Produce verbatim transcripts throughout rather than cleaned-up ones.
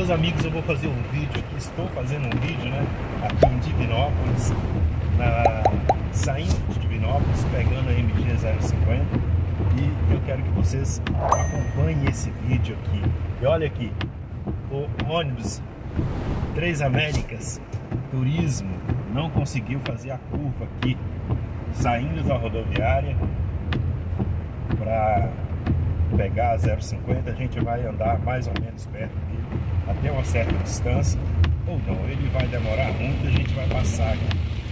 Meus amigos, eu vou fazer um vídeo aqui, estou fazendo um vídeo, né, aqui em Divinópolis, na, saindo de Divinópolis, pegando a M G zero cinquenta, e eu quero que vocês acompanhem esse vídeo aqui. E olha aqui, o ônibus Três Américas Turismo não conseguiu fazer a curva aqui, saindo da rodoviária para pegar a zero cinquenta. A gente vai andar mais ou menos perto dele até uma certa distância, ou não, ele vai demorar muito, a gente vai passar aqui.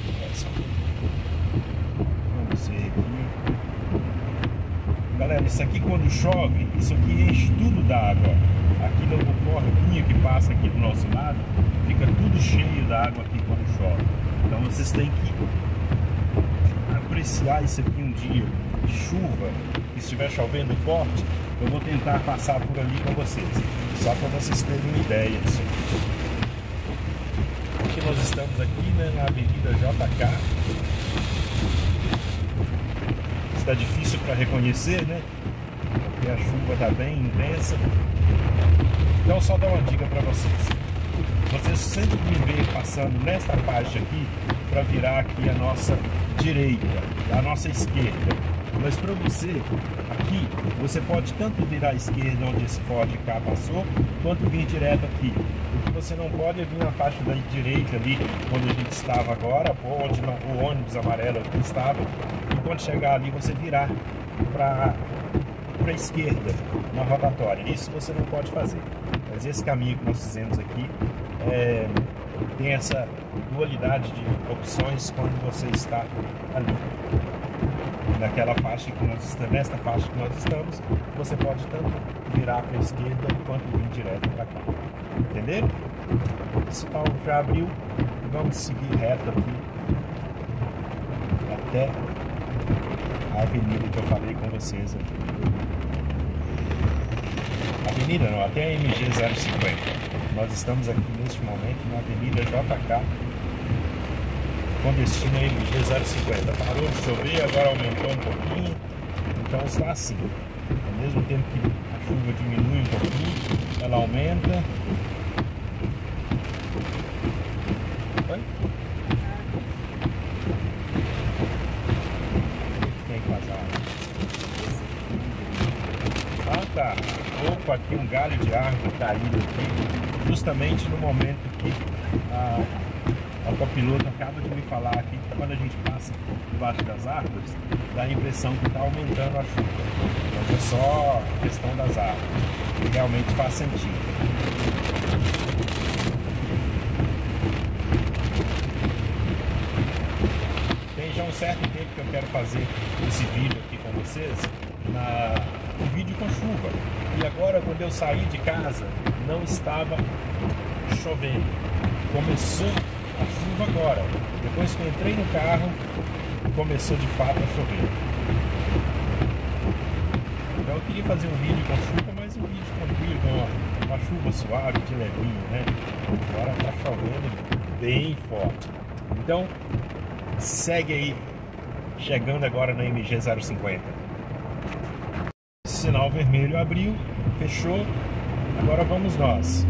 Vamos ver aqui, galera. Isso aqui, quando chove, isso aqui enche tudo d'água. Aqui no correio que passa aqui do nosso lado, fica tudo cheio d'água aqui quando chove. Então vocês têm que apreciar isso aqui um dia de chuva, que estiver chovendo forte. Eu vou tentar passar por ali com vocês, só para vocês terem uma ideia disso aqui. Aqui nós estamos aqui, né, na Avenida J K. Está difícil para reconhecer, né? Porque a chuva está bem intensa. Então só dar uma dica para vocês. Vocês sempre me veem passando nesta faixa aqui para virar aqui a nossa direita, a nossa esquerda. Mas para você, aqui, você pode tanto virar à esquerda onde esse Ford K passou, quanto vir direto aqui. O que você não pode é vir na faixa da direita ali, onde a gente estava agora, ou onde não, o ônibus amarelo aqui estava. E quando chegar ali, você virar para a esquerda, na rotatória. Isso você não pode fazer. Mas esse caminho que nós fizemos aqui é, tem essa dualidade de opções quando você está ali. Naquela faixa que nós estamos, nesta faixa que nós estamos, você pode tanto virar para a esquerda quanto vir direto para cá. Entenderam? O sinal já abriu. Vamos seguir reto aqui até a avenida que eu falei com vocês aqui. Avenida não, até a M G zero cinquenta. Nós estamos aqui neste momento na Avenida J K, com destino a M G zero cinquenta. Parou de chover, agora aumentou um pouquinho, então está assim. Ao mesmo tempo que a chuva diminui um pouquinho, ela aumenta. Oi? Tem que vazar. Ah, tá. Opa, aqui um galho de árvore caído aqui, justamente no momento que a O copiloto acaba de me falar aqui que quando a gente passa debaixo das árvores, dá a impressão que está aumentando a chuva. Mas é só questão das árvores, que realmente faz sentido. Tem já um certo tempo que eu quero fazer esse vídeo aqui com vocês, na, um vídeo com chuva. E agora, quando eu saí de casa, não estava chovendo. Começou a chuva agora. Depois que eu entrei no carro, começou de fato a chover. Então eu queria fazer um vídeo com chuva, mas um vídeo tranquilo, com uma, uma chuva suave, de levinho, né? Agora tá chovendo bem forte. Então, segue aí, chegando agora na M G zero cinquenta. Sinal vermelho abriu, fechou. Agora vamos nós.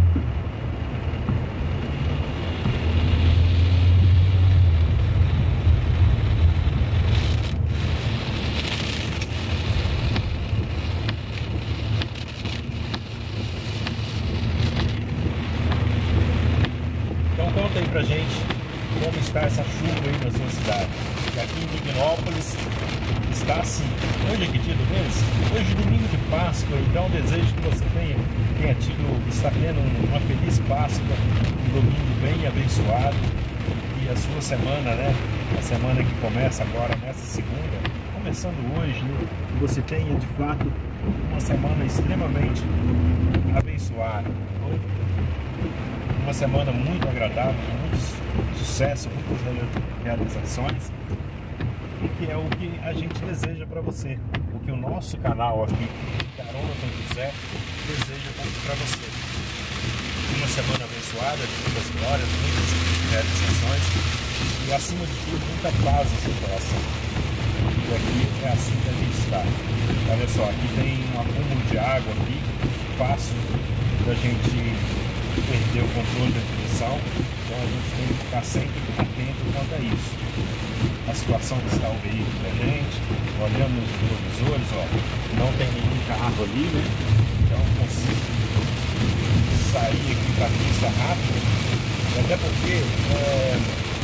Conta aí pra gente como está essa chuva aí na sua cidade. E aqui em Divinópolis está assim. Hoje é que dia do mês? Hoje é domingo de Páscoa, então desejo que você tenha, tenha tido, está tendo uma feliz Páscoa, um domingo bem abençoado. E a sua semana, né? A semana que começa agora nessa segunda, começando hoje, né? Que você tenha de fato uma semana extremamente abençoada. Uma semana muito agradável, com muito sucesso, muitas realizações, e que é o que a gente deseja para você, o que o nosso canal aqui, Carona com José, deseja para você. Uma semana abençoada, de muitas glórias, muitas realizações e, acima de tudo, muita paz no seu coração. E aqui é assim que a gente está. Olha só, aqui tem um acúmulo de água aqui, fácil da gente perder o controle da direção. Então a gente tem que ficar sempre atento quanto a isso. A situação que está o veículo da gente, olhando nos retrovisores, ó, não tem nenhum carro ali, né? Então eu consigo sair aqui para a pista rápido, até porque é,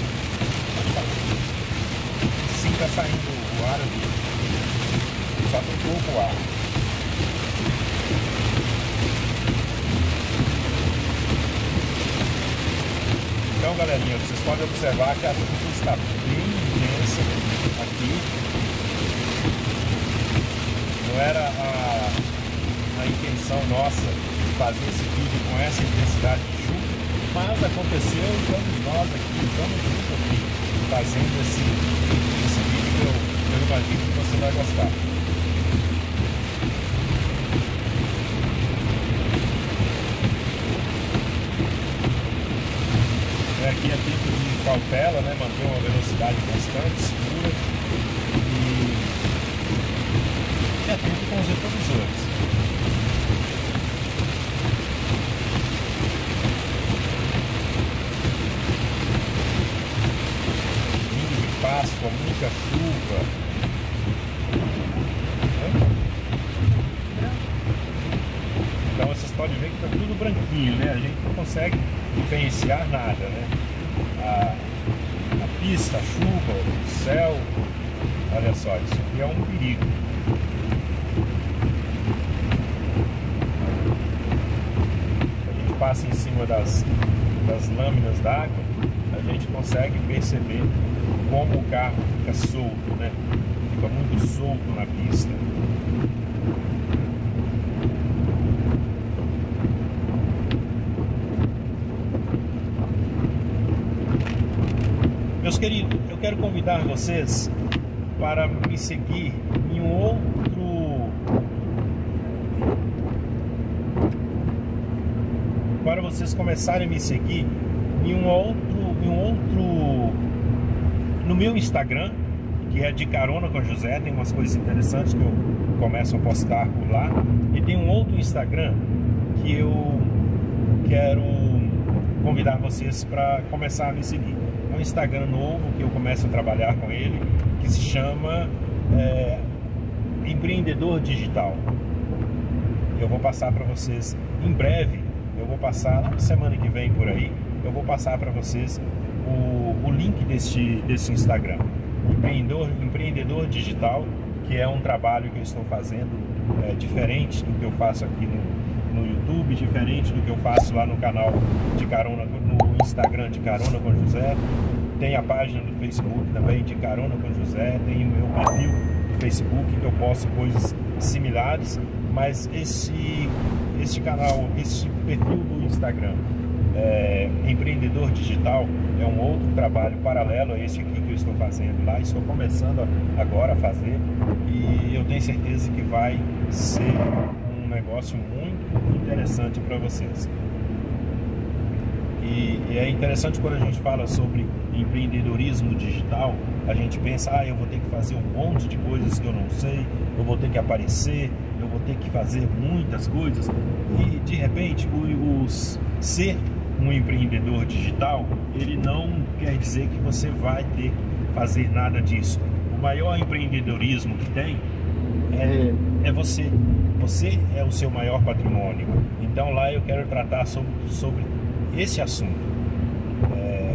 sim, está saindo o ar ali, só tem pouco ar. Então, galerinha, vocês podem observar que a chuva está bem intensa aqui. Não era a, a intenção nossa fazer esse vídeo com essa intensidade de chuva, mas aconteceu e estamos nós aqui, estamos juntos aqui, fazendo esse, esse vídeo que eu, eu imagino que você vai gostar. Aqui é tempo de cautela, né? Manter uma velocidade constante, segura e, e atento com os retrovisores. Vindo de Páscoa, muita chuva. Então vocês podem ver que está tudo branquinho, né? A gente não consegue diferenciar nada, né? A, a pista, a chuva, o céu, olha só, isso aqui é um perigo. A gente passa em cima das, das lâminas d'água, a gente consegue perceber como o carro fica solto, né? Fica muito solto na pista. Meus queridos, eu quero convidar vocês para me seguir em um outro... Para vocês começarem a me seguir em um outro... Em um outro... No meu Instagram, que é de Carona com José, tem umas coisas interessantes que eu começo a postar por lá. E tem um outro Instagram que eu quero convidar vocês para começar a me seguir. É um Instagram novo que eu começo a trabalhar com ele, que se chama é, Empreendedor Digital. Eu vou passar para vocês em breve, eu vou passar na semana que vem por aí, eu vou passar para vocês o, o link deste, desse Instagram, Empreendedor, Empreendedor Digital, que é um trabalho que eu estou fazendo é, diferente do que eu faço aqui no, no YouTube, diferente do que eu faço lá no canal de Carona, no Instagram de Carona com José. Tem a página do Facebook também de Carona com José, tem o meu perfil do Facebook que eu posto coisas similares, mas esse, esse canal, esse perfil do Instagram, é, Empreendedor Digital, é um outro trabalho paralelo a esse aqui que eu estou fazendo lá. Estou começando agora a fazer e eu tenho certeza que vai ser um negócio muito interessante para vocês. E, e é interessante quando a gente fala sobre empreendedorismo digital, a gente pensa, ah, eu vou ter que fazer um monte de coisas que eu não sei, eu vou ter que aparecer, eu vou ter que fazer muitas coisas. E de repente, o, o ser um empreendedor digital, ele não quer dizer que você vai ter que fazer nada disso. O maior empreendedorismo que tem é, é você. Você é o seu maior patrimônio. Então lá eu quero tratar sobre, sobre esse assunto. É,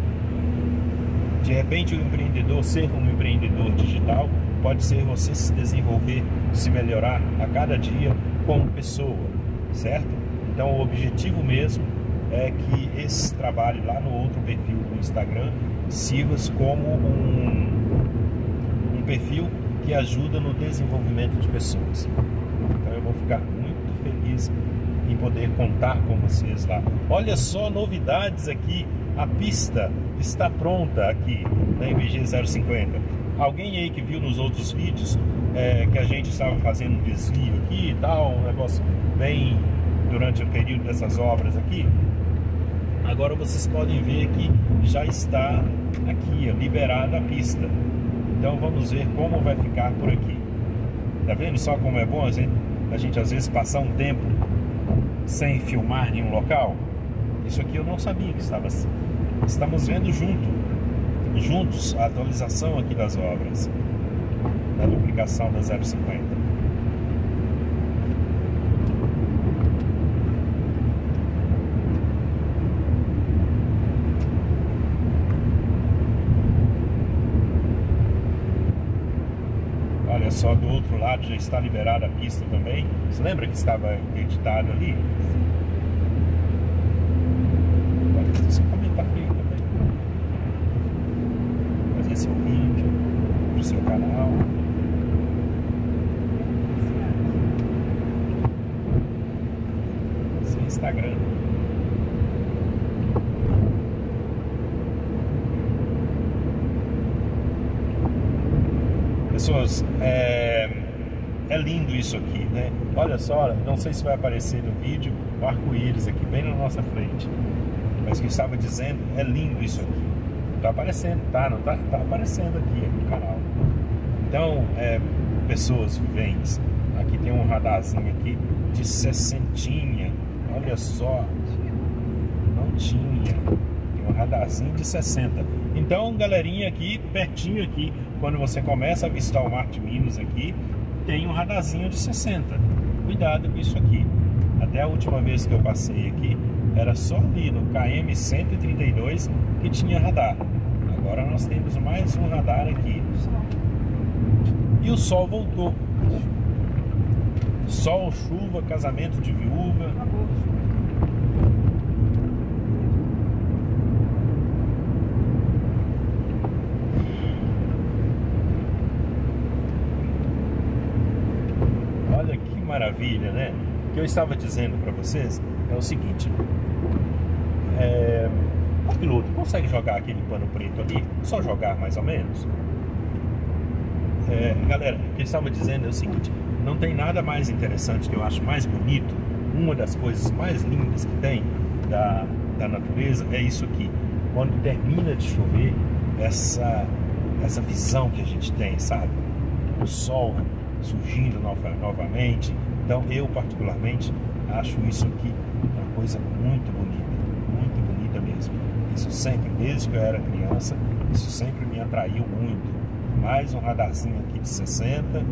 de repente o empreendedor, ser um empreendedor digital, pode ser você se desenvolver, se melhorar a cada dia como pessoa, certo? Então o objetivo mesmo é que esse trabalho lá no outro perfil do Instagram sirva como um, um perfil que ajuda no desenvolvimento de pessoas. Então eu vou ficar muito feliz em poder contar com vocês lá. Olha só, novidades aqui, a pista está pronta aqui na M G zero cinquenta. Alguém aí que viu nos outros vídeos é, que a gente estava fazendo um desvio aqui e tal, um negócio bem durante o período dessas obras aqui. Agora vocês podem ver que já está aqui, ó, liberada a pista. Então vamos ver como vai ficar por aqui. Tá vendo só como é bom a gente, a gente às vezes passar um tempo sem filmar nenhum local? Isso aqui eu não sabia que estava assim. Estamos vendo junto, juntos a atualização aqui das obras, da duplicação da zero cinquenta. Olha só, do outro lado já está liberada a pista também. Você lembra que estava interditado ali? Pode fazer seu comentário aí também. Fazer seu vídeo pro seu canal. Seu Instagram. Pessoas, é, é lindo isso aqui, né? Olha só, não sei se vai aparecer no vídeo o arco-íris aqui bem na nossa frente, mas o que eu estava dizendo, é lindo isso aqui. Tá aparecendo, tá? Não tá? Tá aparecendo aqui no canal. Então, é, pessoas viventes, aqui tem um radarzinho aqui de sessentinha. Olha só, não tinha. Tem um radarzinho de sessenta. Então, galerinha, aqui, pertinho aqui, quando você começa a avistar o Mar de Minas aqui, tem um radarzinho de sessenta. Cuidado com isso aqui. Até a última vez que eu passei aqui, era só ali no K M cento e trinta e dois que tinha radar. Agora nós temos mais um radar aqui. E o sol voltou. Sol, chuva, casamento de viúva. Olha que maravilha, né? O que eu estava dizendo para vocês é o seguinte: é, o piloto consegue jogar aquele pano preto ali, só jogar mais ou menos. É, galera, o que eu estava dizendo é o seguinte: não tem nada mais interessante, que eu acho mais bonito. Uma das coisas mais lindas que tem da, da natureza é isso aqui. Quando termina de chover, essa, essa visão que a gente tem, sabe? O sol surgindo nova, novamente. Então eu particularmente acho isso aqui uma coisa muito bonita, muito bonita mesmo. Isso sempre, desde que eu era criança, isso sempre me atraiu muito. Mais um radarzinho aqui de sessenta.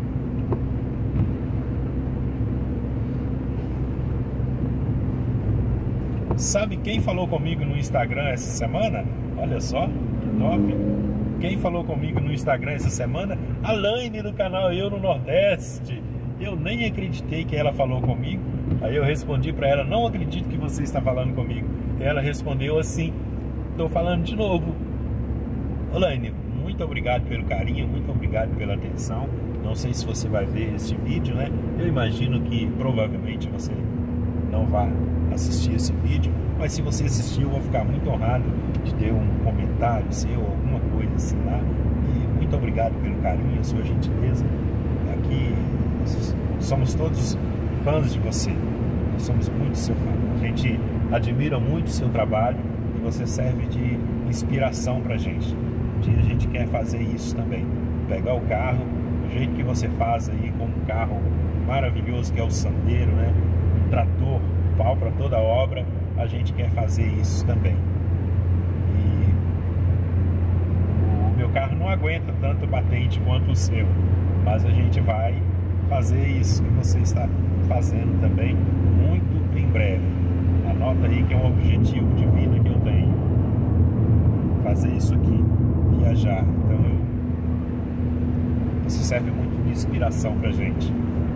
Sabe quem falou comigo no Instagram essa semana? Olha só, que top. Quem falou comigo no Instagram essa semana? A Laine do canal Eu no Nordeste. Eu nem acreditei que ela falou comigo. Aí eu respondi para ela: não acredito que você está falando comigo. E ela respondeu assim: estou falando de novo. Ô Laine, muito obrigado pelo carinho, muito obrigado pela atenção. Não sei se você vai ver este vídeo, né? Eu imagino que provavelmente você não vai assistir esse vídeo, mas se você assistir, eu vou ficar muito honrado de ter um comentário seu, alguma coisa assim lá. E muito obrigado pelo carinho, a sua gentileza. Aqui somos todos fãs de você. Nós somos muito seu fã. A gente admira muito o seu trabalho e você serve de inspiração pra gente. Um dia a gente quer fazer isso também. Pegar o carro do jeito que você faz aí, com um carro maravilhoso que é o Sandero, né? Um trator, pau para toda obra. A gente quer fazer isso também. E o meu carro não aguenta tanto batente quanto o seu, mas a gente vai fazer isso que você está fazendo também muito em breve. Anota aí que é um objetivo de vida que eu tenho, fazer isso aqui, viajar. Então eu, isso serve muito de inspiração pra gente.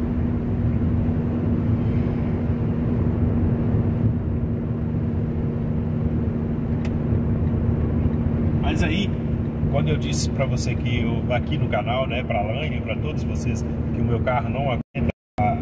Mas aí, quando eu disse para você que eu, aqui no canal, né, para a Laine, para todos vocês, que o meu carro não aguenta a, a,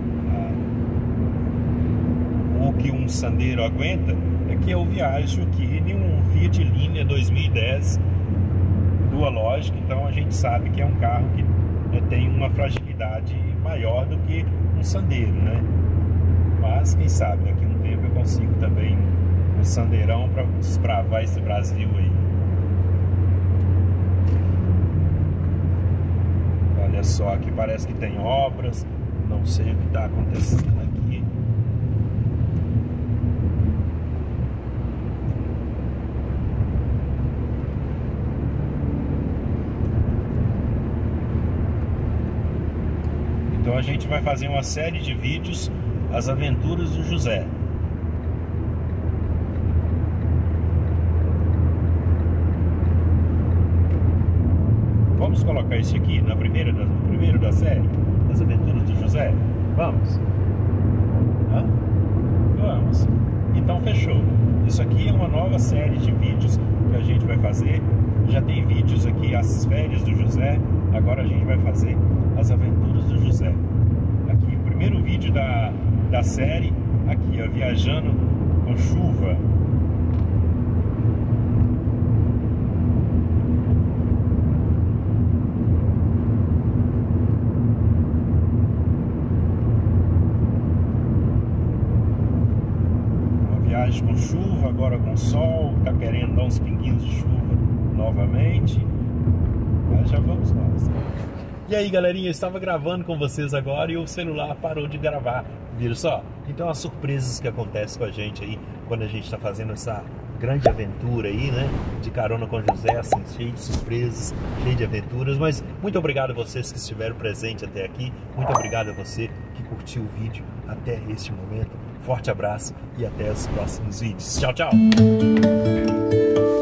o que um Sandero aguenta, é que eu viajo aqui em um Fiat Linea dois mil e dez dual lógica. Então a gente sabe que é um carro que, né, tem uma fragilidade maior do que um Sandero, né? Mas quem sabe daqui a um tempo eu consigo também um Sandeirão para desbravar esse Brasil aí. Olha só, aqui parece que tem obras, não sei o que está acontecendo aqui. a gente vai fazer uma série de vídeos, As Aventuras do José. Vamos colocar isso aqui na primeira da, no primeiro da série, As Aventuras do José? Vamos? Hã? Vamos. Então fechou. Isso aqui é uma nova série de vídeos que a gente vai fazer. Já tem vídeos aqui, As Férias do José. Agora a gente vai fazer As Aventuras do José. Aqui, o primeiro vídeo da, da série. Aqui, ó, viajando com chuva. Viagem com chuva, agora com sol, tá querendo dar uns pinguinhos de chuva novamente. Mas já vamos nós. E aí, galerinha, eu estava gravando com vocês agora e o celular parou de gravar. Viram só? Então as surpresas que acontecem com a gente aí quando a gente está fazendo essa grande aventura aí, né? De carona com José, assim, cheio de surpresas, cheio de aventuras. Mas muito obrigado a vocês que estiveram presentes até aqui. Muito obrigado a você que curtiu o vídeo até este momento. Forte abraço e até os próximos vídeos. Tchau, tchau!